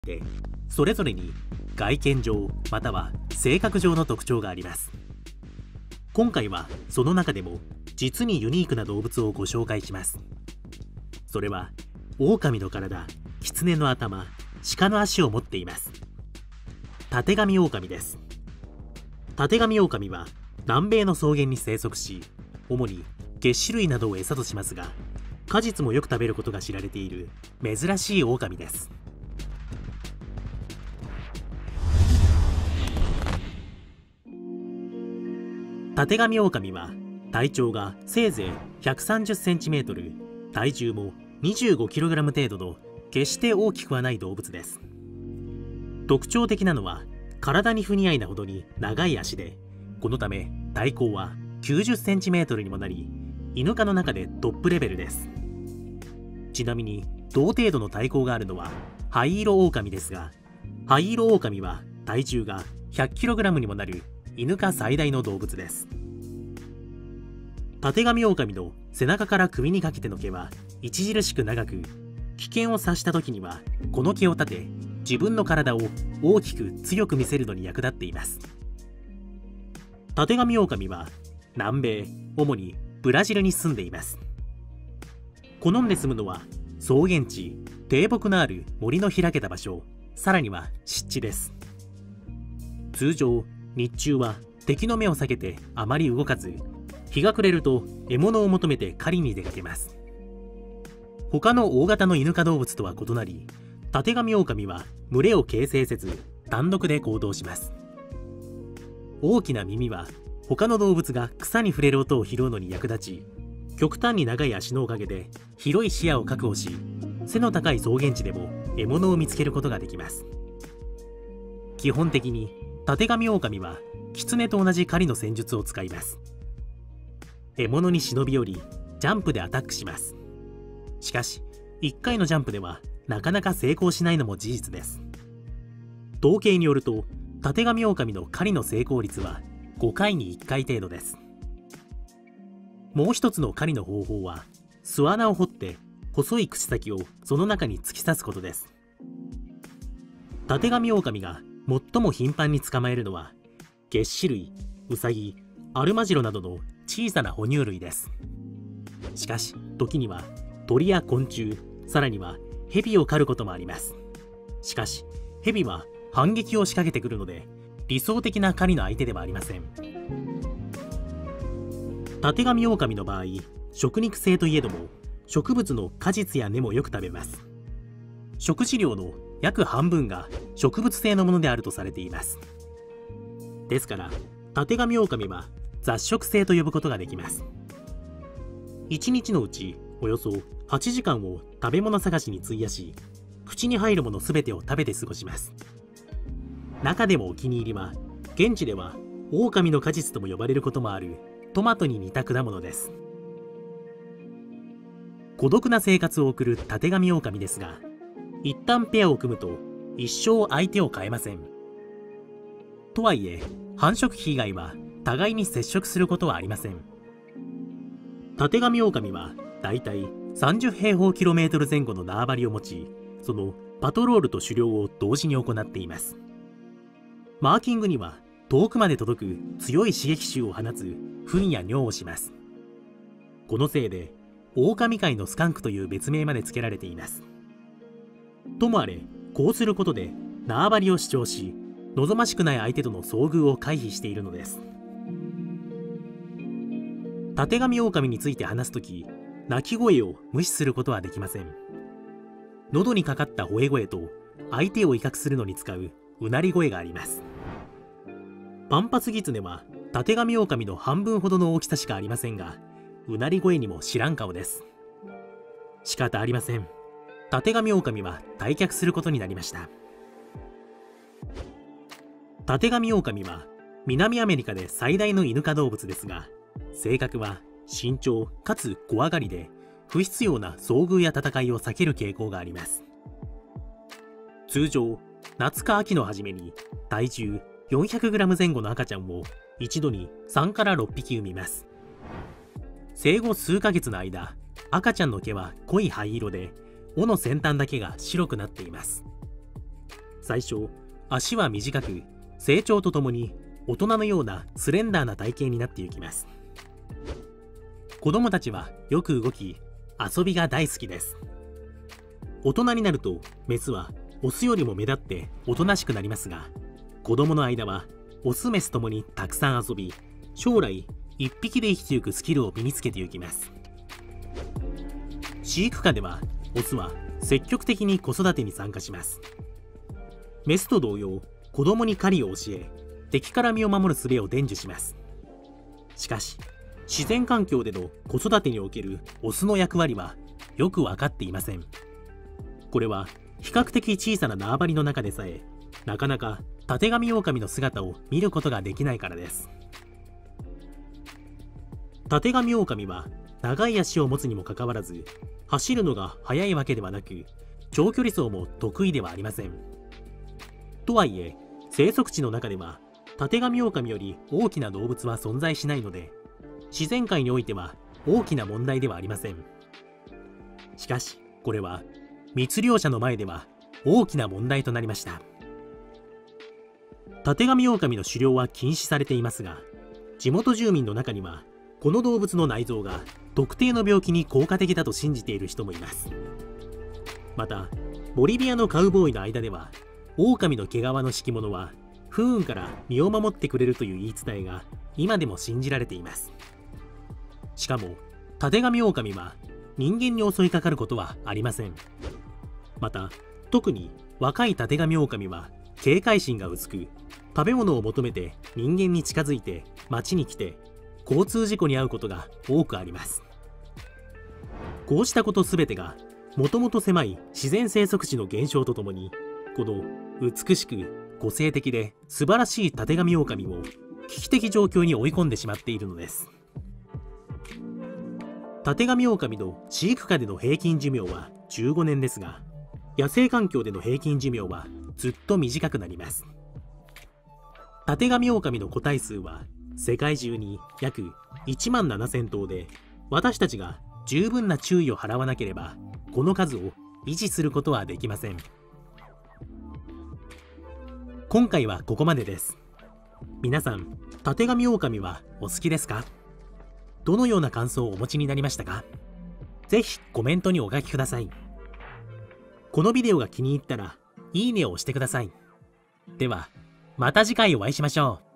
で、それぞれに外見上または性格上の特徴があります。今回はその中でも実にユニークな動物をご紹介します。それは狼の体、狐の頭、鹿の足を持っています。タテガミオオカミです。タテガミオオカミは南米の草原に生息し、主にげっ歯類などを餌としますが、果実もよく食べることが知られている珍しいオオカミです。タテガミオオカミは体長がせいぜい 130cm、体重も 25kg 程度の決して大きくはない動物です。特徴的なのは体に不似合いなほどに長い足で、このため体高は 90cm にもなり、イヌ科の中でトップレベルです。ちなみに同程度の体高があるのはハイイロオオカミですが、ハイイロオオカミは体重が 100kg にもなるイヌ科最大の動物です。タテガミオオカミの背中から首にかけての毛は著しく長く、危険を察した時にはこの毛を立て、自分の体を大きく強く見せるのに役立っています。タテガミオオカミは南米、主にブラジルに住んでいます。好んで住むのは草原地、低木のある森の開けた場所、さらには湿地です。通常日中は敵の目を避けてあまり動かず、日が暮れると獲物を求めて狩りに出かけます。他の大型のイヌ科動物とは異なり、タテガミオオカミは群れを形成せず単独で行動します。大きな耳は他の動物が草に触れる音を拾うのに役立ち、極端に長い足のおかげで広い視野を確保し、背の高い草原地でも獲物を見つけることができます。基本的にタテガミオオカミはキツネと同じ狩りの戦術を使います。獲物に忍び寄り、ジャンプでアタックします。しかし1回のジャンプではなかなか成功しないのも事実です。統計によると、タテガミオオカミの狩りの成功率は5回に1回程度です。もう一つの狩りの方法は、巣穴を掘って細い口先をその中に突き刺すことです。タテガミオオカミが最も頻繁に捕まえるのはげっ歯類、ウサギ、アルマジロなどの小さな哺乳類です。しかし時には鳥や昆虫、さらにはヘビを狩ることもあります。しかしヘビは反撃を仕掛けてくるので、理想的な狩りの相手ではありません。タテガミオオカミの場合、食肉性といえども植物の果実や根もよく食べます。食事量の約半分が植物性のものであるとされています。ですからタテガミオオカミは雑食性と呼ぶことができます。1日のうちおよそ8時間を食べ物探しに費やし、口に入るものすべてを食べて過ごします。中でもお気に入りは、現地ではオオカミの果実とも呼ばれることもあるトマトに似た果物です。孤独な生活を送るタテガミオオカミですが、一旦ペアを組むと一生相手を変えません。とはいえ繁殖期以外は互いに接触することはありません。タテガミオオカミはだいたい30平方キロメートル前後の縄張りを持ち、そのパトロールと狩猟を同時に行っています。マーキングには遠くまで届く強い刺激臭を放つ糞や尿をします。このせいでオオカミ界のスカンクという別名まで付けられています。ともあれ、こうすることで縄張りを主張し、望ましくない相手との遭遇を回避しているのです。タテガミオオカミについて話すとき、鳴き声を無視することはできません。喉にかかった吠え声と相手を威嚇するのに使ううなり声があります。パンパスギツネはタテガミオオカミの半分ほどの大きさしかありませんが、うなり声にも知らん顔です。仕方ありません。タテガミオオカミは退却することになりました。タテガミオオカミは南アメリカで最大のイヌ科動物ですが、性格は慎重かつ怖がりで、不必要な遭遇や戦いを避ける傾向があります。通常夏か秋の初めに体重 400g 前後の赤ちゃんを一度に3から6匹産みます。生後数ヶ月の間、赤ちゃんの毛は濃い灰色で、尾の先端だけが白くなっています。 最初、足は短く、成長とともに大人のようなスレンダーな体型になっていきます。子供たちはよく動き、遊びが大好きです。大人になるとメスはオスよりも目立っておとなしくなりますが、子供の間はオスメスともにたくさん遊び、将来一匹で生きていくスキルを身につけていきます。飼育下ではオスは積極的に子育てに参加します。メスと同様、子供に狩りを教え、敵から身を守る術を伝授します。しかし、自然環境での子育てにおけるオスの役割はよく分かっていません。これは比較的小さな縄張りの中でさえ、なかなかたてがみ狼の姿を見ることができないからです。たてがみ狼は長い足を持つにもかかわらず、走るのが速いわけではなく、長距離走も得意ではありません。とはいえ、生息地の中ではたてがみ狼より大きな動物は存在しないので、自然界においては大きな問題ではありません。しかし、これは密猟者の前では大きな問題となりました。たてがみ狼の狩猟は禁止されていますが、地元住民の中にはこの動物の内臓が特定の病気に効果的だと信じている人もいます。また、ボリビアのカウボーイの間では、狼の毛皮の敷物は不運から身を守ってくれるという言い伝えが今でも信じられています。しかも、たてがみ狼は人間に襲いかかることはありません。また、特に若いたてがみ狼は警戒心が薄く、食べ物を求めて人間に近づいて町に来て交通事故に遭うことが多くあります。こうしたことすべてがもともと狭い自然生息地の減少とともに、この美しく個性的で素晴らしいたてがみ狼を危機的状況に追い込んでしまっているのです。たてがみ狼の飼育下での平均寿命は15年ですが、野生環境での平均寿命はずっと短くなります。たてがみ狼の個体数は世界中に約1万7000頭で、私たちが十分な注意を払わなければこの数を維持することはできません。今回はここまでです。皆さん、たてがみ狼はお好きですか？どのような感想をお持ちになりましたか？ぜひコメントにお書きください。このビデオが気に入ったらいいねを押してください。では、また次回お会いしましょう。